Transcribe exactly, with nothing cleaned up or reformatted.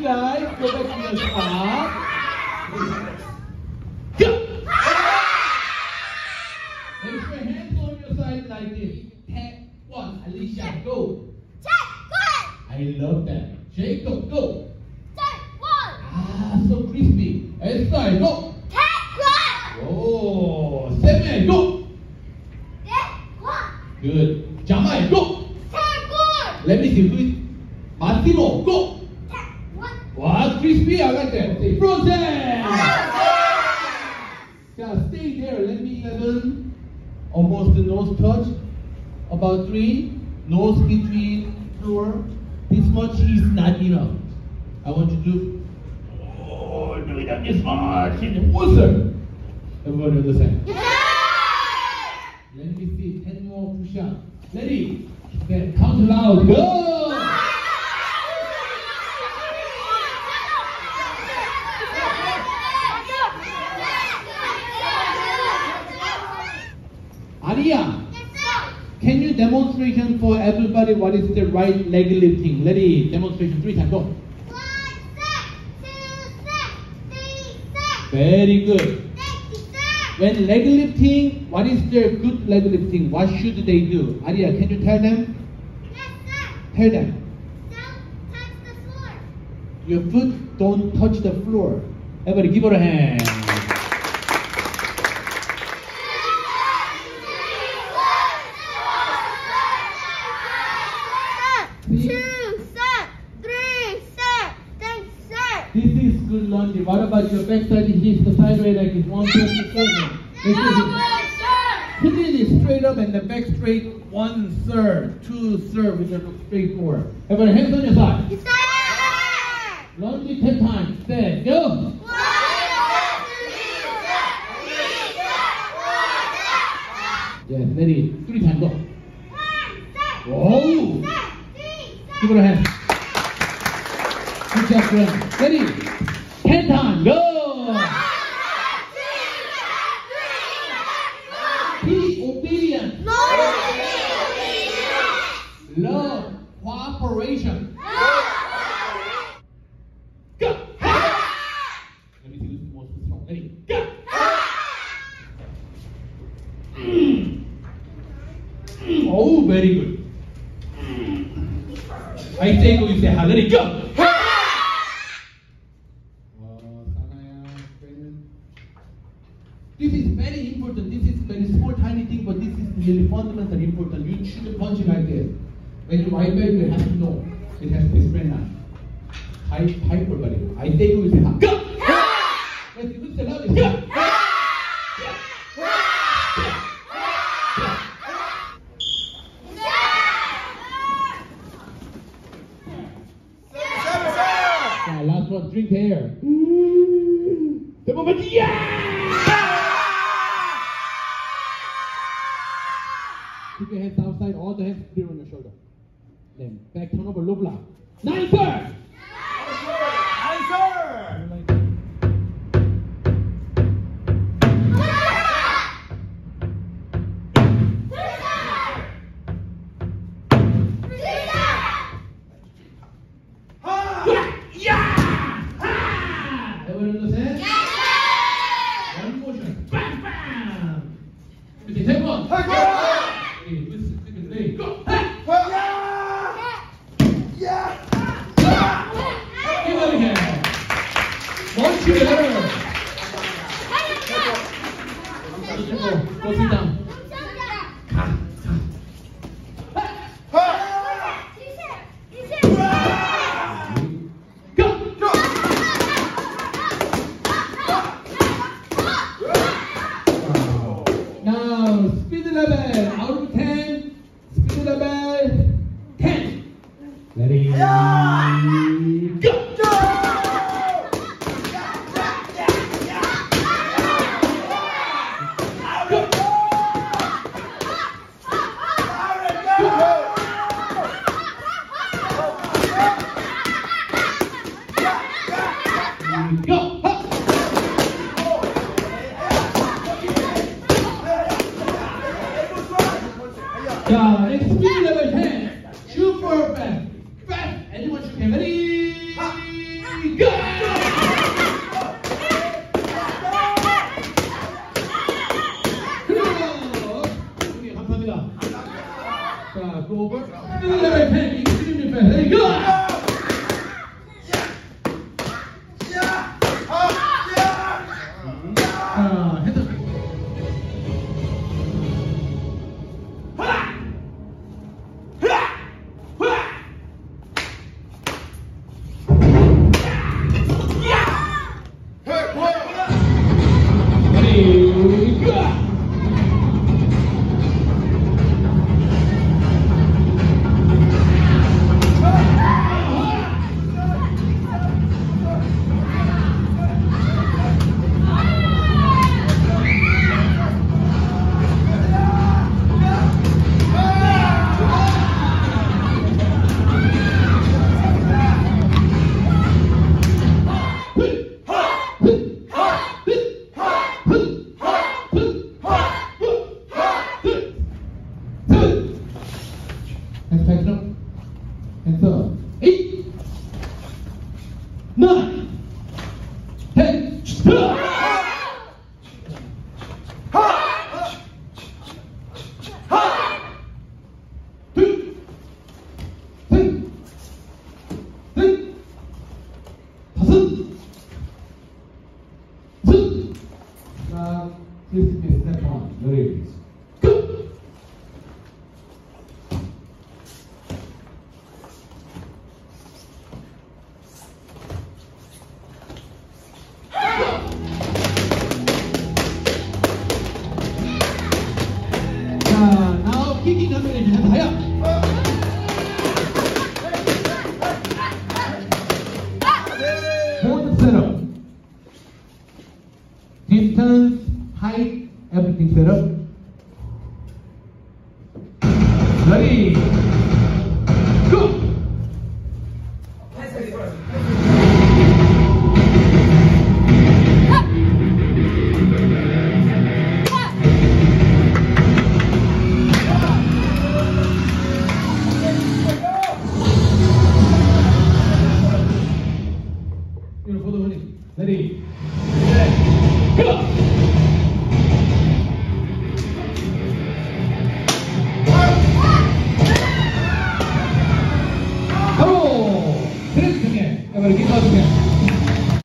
guys. Go back to your spot. Go! Raise your hands on your side like this. Tap one. Alicia, go. Check one. I love that. Jacob, go. Check one. Ah, so crispy. Esther, go. Check one. Oh, Samuel, go. Check one. Good. Jamal, go. Check one. Let me see who is. Martino, go. Check one. Wow, crispy. I like that. Say frozen. Yeah, stay there. Let me eleven. Almost the nose touch. About three. Nose between floor. This much is not enough. I want you to do. Oh, do it up this much. What's sir? Everybody understand? Yeah. Let me see. Ten more push-ups. Ready? Then count loud. Go! Aria, Yes, sir. can you demonstration for everybody what is the right leg lifting? Ready? Demonstration three times. Go. One set, two set, three set. Very good. Thank you, sir. When leg lifting, what is their good leg lifting? What should they do? Aria, can you tell them? Yes, sir. Tell them. Don't touch the floor. Your foot don't touch the floor. Everybody give her a hand. Two set, three set, thanks, sir. This is good laundry. What about your backside hits the side way like it's one, two, three, seven. This is Put it straight up and the back straight. One, sir. Two, sir, with the straight forward. Everybody hands on your side. Yes, sir. Laundry ten times. Set, go. One, two, three set, three set, four set. Yes, ready. Three times, go. One set, Whoa. two set, three set. Give it a hand. Good job, Glenn. Ready? Ten times, go. Be obedient. Love, cooperation. Go. Let me see who's most strong. Ready? Go. Mm. Mm. Oh, very good. I say go, you say ha. Let it go. This is very important. This is very small, tiny thing, but this is really fundamental important. You shouldn't punch it like this. When you wipe it, you have to know it has to be spread out. High, hyper body. I say go, you say ha. Go. When you say loud, it's go. Now, last one, drink air. The moment, yeah! Keep your hands outside, all the hands clear on your shoulder. Then back turn over, low block. Nine, sir! Nine, sir! Everyone understand? One motion. Bam, bam! Okay, take one. Take one! Hey, listen, take it, ready, go! Hey! Yeah! Give it a hand. One, two, go. Go sit down. Now, speed level, out of ten, speed level, ten. Ready, go! Go! Up. Yeah, next speed level ten. Super fast. Fast. Anyone should get ready. nine, ten, Please give me a step on. There it is. Go! 자, now kicking combination. hand higher. Hold setup. Distance, height, everything set up.